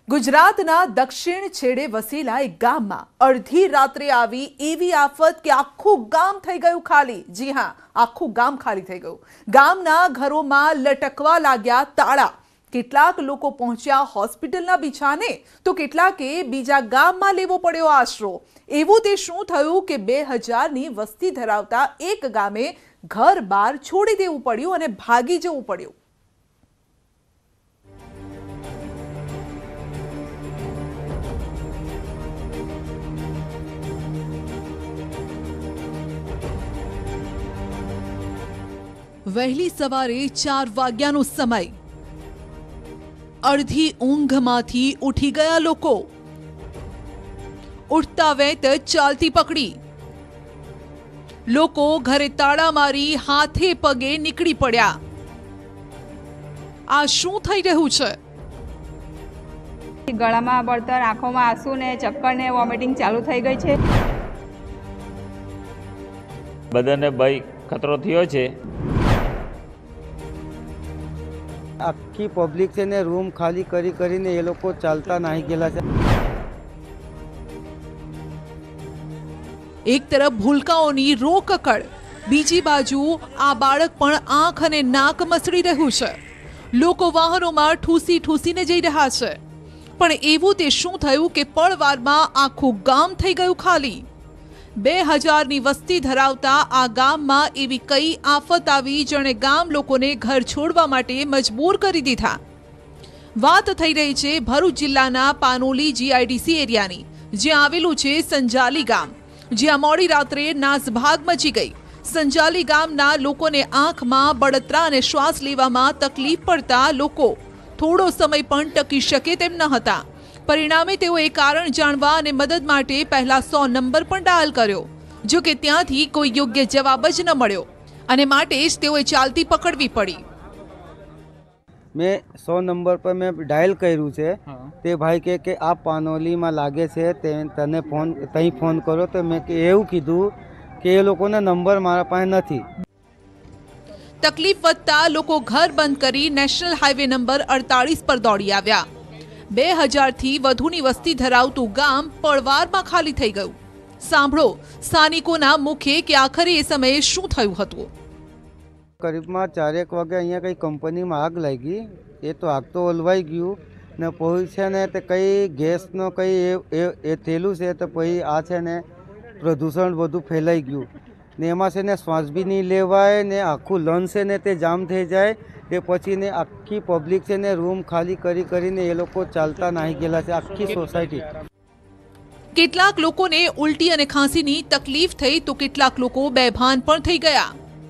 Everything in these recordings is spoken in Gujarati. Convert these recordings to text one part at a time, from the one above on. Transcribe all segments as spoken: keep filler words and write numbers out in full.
ગુજરાતના દક્ષિણ છેડે વસેલા એક ગામમાં અડધી રાત્રે આવી એવી આફત કે આખું ગામ થઈ ગયું ખાલી। જી હા, આખું ગામ ખાલી થઈ ગયું। ગામના ઘરોમાં લટકવા લાગ્યા તાળા। કેટલાક લોકો પહોંચ્યા હોસ્પિટલના બિછાને તો કેટલાકે બીજા ગામમાં લેવો પડ્યો આશરો। એવું તે શું થયું કે બે હજારની વસ્તી ધરાવતા એક ગામે ઘર બહાર છોડી દેવું પડ્યું અને ભાગી જવું પડ્યું। वहेली सवारे चार वाग्यानो समय। अर्धी ऊंघमांथी उठी गया लोको। उठता वेत चालती पकड़ी। लोको घरे ताळा मारी हाथे पगे निकળી પડ્યા। आ શું થઈ રહ્યું છે? ગળામાં બળતર, આંખોમાં આંસુ ને ચક્કર ને વોમિટિંગ ચાલુ થઈ ગઈ છે। બધાને ભય ખતરો થયો છે। આખી પબ્લિક છે ને રૂમ ખાલી કરી કરીને એ લોકો ચાલતા નાહી ગયેલા છે। એક તરફ ભૂલકાઓની રોકકડ, બીજી બાજુ આ બાળક પણ આંખ અને નાક મસળી રહ્યું છે। લોકો વાહનોમાં ઠૂસી ઠૂસીને જઈ રહ્યા છે, પણ એવું તે શું થયું કે પળવારમાં આખું ગામ થઈ ગયું ખાલી। બે હજારની વસ્તી ધરાવતા આ ગામમાં એવી કઈ આફત આવી જેણે ગામ લોકોને ઘર છોડવા માટે મજબૂર કરી દીધા। વાત થઈ રહી છે ભરૂચ જિલ્લાના પાનોલી જીઆઈડીસી એરિયાની, જ્યાં આવેલું છે સંજાલી ગામ, જ્યાં મોડી રાત્રે નાસભાગ મચી ગઈ। સંજાલી ગામના લોકોને આંખમાં બળતરા અને શ્વાસ લેવામાં તકલીફ પડતા લોકો થોડો સમય પણ ટકી શકે તેમ ન હતા। परिणामे तेओए कारण जाणवा अने मदद माटे पहला सौ नंबर पण डायल कर्यो, जो के त्यांथी कोई योग्य जवाब ज न मळ्यो अने माटे ज तेओए चालती पकड़वी पड़ी। मैं सौ नंबर पर मैं डायल कर्યું છે। તે ભાઈ કે કે આ પાનોલીમાં લાગે છે, તે તને ફોન તઈ ફોન કરો તો મેં કે એવું કીધું કે એ લોકોનો નંબર મારા પાસે નથી। તકલીફ વધતા લોકો ઘર બંધ કરી નેશનલ હાઈવે નંબર અડતાલીસ પર દોડી આવ્યા। બે હજાર થી વધુની વસ્તી ધરાવતું ગામ પળવારમાં ખાલી થઈ ગયું। સાંભળો સ્થાનિકોના મુખે કે આખરે એ સમયે શું થયું હતું। કરીબમાં ચારેક વાગે અહીંયા કઈ કંપનીમાં આગ લાગી। એ તો આગ તો ઓલવાઈ ગયું ને પછી છે ને તે કઈ ગેસનો કઈ એ થયેલું છે તો પછી આ છે ને પ્રદૂષણ બધું ફેલાઈ ગયું ને એમાં છે ને શ્વાસ બી નહીં લેવાય ને આખું લંગ્સ છે ને તે જામ થઈ જાય। તે પછી ને આખી પબ્લિક છે ને રૂમ ખાલી કરી કરીને એ લોકો ચાલતા નાહી ગયેલા છે, આખી સોસાયટી। કેટલાક લોકોને ઉલટી અને ખાંસીની તકલીફ થઈ તો કેટલાક લોકો બેભાન પણ થઈ ગયા।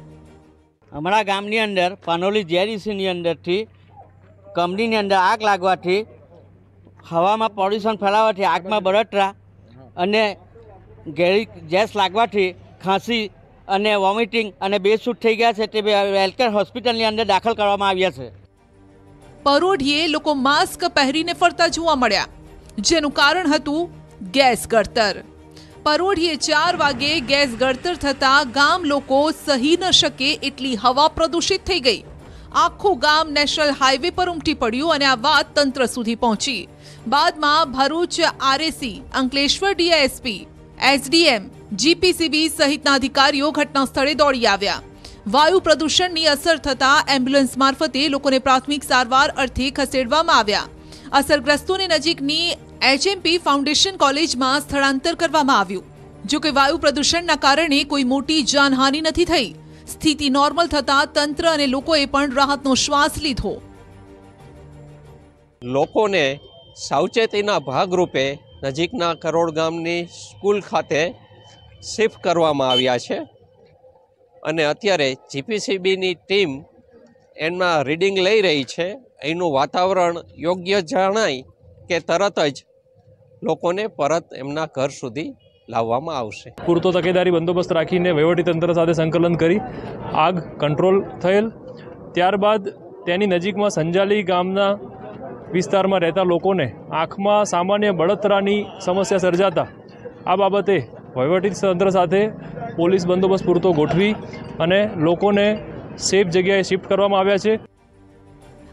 અમારા ગામની અંદર પાનોલી જીઆઈડીસીની અંદરથી કંપનીની અંદર આગ લાગવાથી હવામાં પોલ્યુશન ફેલાવવાથી આગમાં બળતરા અને ઘેરી ગેસ લાગવાથી ખાંસી અને વોમિટિંગ અને બેસૂટ થઈ ગયા છે। તે વેલકેર હોસ્પિટલની અંદર દાખલ કરવામાં આવ્યા છે। પરોઢીએ લોકો માસ્ક પહેરીને ફરતા જોવા મળ્યા, જેનું કારણ હતું ગેસ ગળતર। પરોઢીએ ચાર વાગે ગેસ ગળતર થતા ગામ લોકો સહી ન શકે એટલી હવા પ્રદૂષિત થઈ ગઈ। આખું ગામ નેશનલ હાઈવે પર ઉમટી પડ્યું અને આ વાત તંત્ર સુધી પહોંચી। બાદમાં Bharuch RAC, Ankleshwar DISP, SDM, GPCB सहितना अधिकारीओ घटना स्थळे दौड़ी आव्या। वायु प्रदूषणनी असर थता एम्ब्युलन्स मार्फते लोकोने प्राथमिक सारवार अर्थे खसेडवामां आव्या। असरग्रस्तोने नजीकनी एचएमपी फाउंडेशन कॉलेजमां स्थळांतर करवामां आव्युं। जो के वायु प्रदूषणना कारणे कोई मोटी जानहानि नथी थई। स्थिति नॉर्मल थता तंत्र अने लोकोए पण राहतनो श्वास लीधो। लोकोने सावचेतीना भागरूपे नजीकना करोड़ गामनी स्कूल खाते શિફ્ટ કરવામાં આવ્યા છે અને અત્યારે જીપીસીબીની ટીમ એના રીડિંગ લઈ રહી છે। એનું વાતાવરણ યોગ્ય જણાય કે તરત જ લોકોને પરત એમના ઘર સુધી લાવવામાં આવશે। પૂરતો તકેદારી બંદોબસ્ત રાખીને વહીવટીતંત્ર સાથે સંકલન કરી આગ કંટ્રોલ થયેલ। ત્યારબાદ તેની નજીકમાં સંજાલી ગામના વિસ્તારમાં રહેતા લોકોને આંખમાં સામાન્ય બળતરાની સમસ્યા સર્જાતા આ બાબતે વહીવટી તંત્ર સાથે પોલીસ બંદોબસ્ત પૂરતો ગોઠવી અને લોકોને સેફ જગ્યાએ શિફ્ટ કરવામાં આવ્યા છે।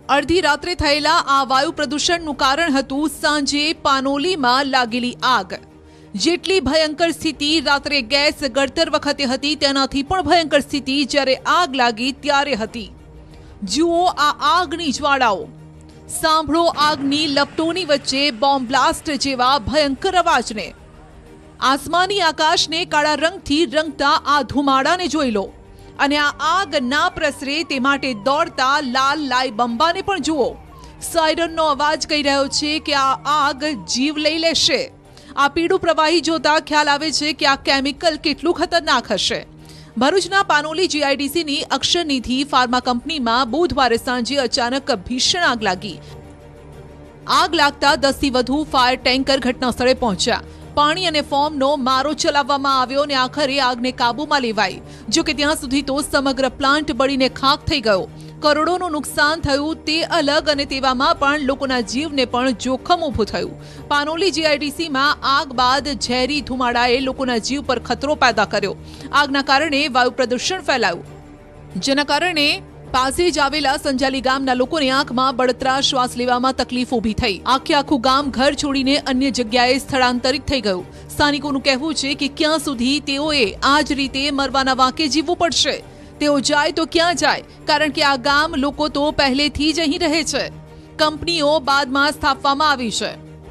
અડધી રાત્રે થયેલા આ વાયુ પ્રદૂષણનું કારણ હતું સાંજે પાનોલીમાં લાગેલી આગ। જેટલી ભયંકર સ્થિતિ રાત્રે ગેસ ગળતર વખતે હતી તેનાથી પણ ભયંકર સ્થિતિ જ્યારે આગ લાગી ત્યારે હતી। જુઓ આ આગની જ્વાળાઓ, સાંભળો આગની લપટોની વચ્ચે બોમ્બ બ્લાસ્ટ જેવા ભયંકર અવાજને। આસમાની આકાશને કાળા રંગથી રંગતા આ ધુમાડાને જોઈ લો અને આ આગ ના પ્રસરે તે માટે દોડતા લાલ લાઈ બંબાને પણ જુઓ। સાયરનનો અવાજ કહી રહ્યો છે કે આ આગ જીવ લઈ લેશે। આ પીળું પ્રવાહી જોતા ખ્યાલ આવે છે કે આ કેમિકલ કેટલું ખતરનાક હશે। ભરૂચના પાનોલી જીઆઈડીસીની અક્ષરનિધિ ફાર્મા કંપનીમાં બુધવારે સાંજે અચાનક ભીષણ આગ લાગી। આગ લાગતા દસથી વધુ ફાયર ટેન્કર ઘટના સ્થળે પહોંચ્યા। પાણી અને ફોર્મનો મારો ચલાવવામાં આવ્યો અને આખરે આગને કાબૂમાં લેવાઈ। જો કે ત્યાં સુધી તો સમગ્ર પ્લાન્ટ બળીને ખાખ થઈ ગયો। કરોડોનું નુકસાન થયું તે અલગ અને તેવામાં પણ લોકોના જીવને પણ જોખમ ઊભું થયું। પાનોલી જીઆઈડીસીમાં આગ બાદ ઝેરી ધુમાડાએ લોકોના જીવ પર ખતરો પેદા કર્યો। આગના કારણે વાયુ પ્રદૂષણ ફેલાયું, જેના કારણે પાસે જ આવેલા સંજાલી ગામના લોકોની આંખમાં બળતરા, શ્વાસ લેવામાં તકલીફ ઊભી થઈ। આખે આખું ગામ ઘર છોડીને અન્ય જગ્યાએ સ્થળાંતરિત થઈ ગયું। સ્થાનિકોનું કહેવું છે કે ક્યાં સુધી તેઓએ આ જ રીતે મરવાના વાંકે જીવવું પડશે। તેઓ જાય તો ક્યાં જાય, કારણ કે આ ગામ લોકો તો પહેલેથી જ અહીં રહે છે। કંપનીઓ બાદમાં સ્થાપવામાં આવી છે।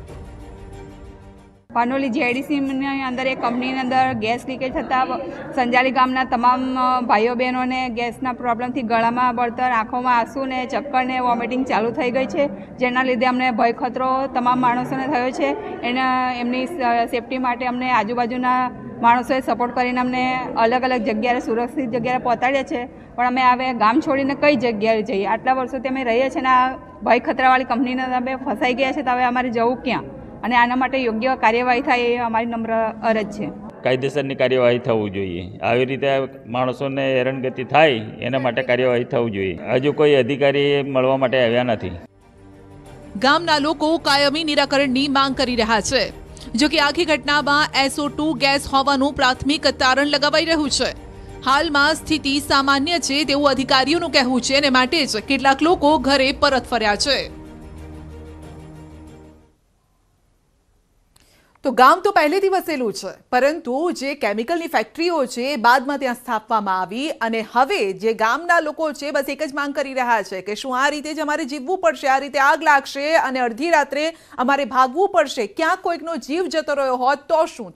પાનોલી જીઆઈડીસીની અંદર એક કંપનીની અંદર ગેસ લીકેજ થતાં સંજાલી ગામના તમામ ભાઈઓ બહેનોને ગેસના પ્રોબ્લેમથી ગળામાં બળતર, આંખોમાં આંસુ ને ચક્કર ને વોમિટિંગ ચાલુ થઈ ગઈ છે, જેના લીધે અમને ભય ખતરો તમામ માણસોને થયો છે। એના એમની સેફટી માટે અમને આજુબાજુના માણસોએ સપોર્ટ કરીને અમને અલગ અલગ જગ્યાએ સુરક્ષિત જગ્યાએ પહોંચાડ્યા છે। પણ અમે હવે ગામ છોડીને કઈ જગ્યાએ જઈએ? આટલા વર્ષોથી અમે રહીએ છીએ ને આ ભય ખતરાવાળી કંપનીને અમે ફસાઈ ગયા છે, તો હવે અમારે જવું ક્યાં? અને આના માટે યોગ્ય કાર્યવાહી થાય એ અમારી નમ્ર અરજ છે। કાયદેસરની કાર્યવાહી થવું જોઈએ। આવી રીતે માણસોને હેરાનગતિ થાય એના માટે કાર્યવાહી થવું જોઈએ। હજુ કોઈ અધિકારી મળવા માટે આવ્યા નથી। ગામના લોકો કાયમી નિરાકરણની માંગ કરી રહ્યા છે। જો કે આખી ઘટનામાં એસઓ ટુ ગેસ હોવાનું પ્રાથમિક તારણ લગાવાઈ રહ્યું છે। હાલમાં સ્થિતિ સામાન્ય છે તેવું અધિકારીઓનું કહેવું છે અને માટે જ કેટલાક લોકો ઘરે પરત ફર્યા છે। તો ગામ તો પહેલેથી વસેલું છે, પરંતુ જે કેમિકલની ફેક્ટરીઓ છે એ બાદમાં ત્યાં સ્થાપવામાં આવી અને હવે જે ગામના લોકો છે બસ એક જ માંગ કરી રહ્યા છે કે શું આ રીતે જ અમારે જીવવું પડશે? આ રીતે આગ લાગશે અને અડધી રાત્રે અમારે ભાગવું પડશે? ક્યાંક કોઈકનો જીવ જતો રહ્યો હોત તો શું?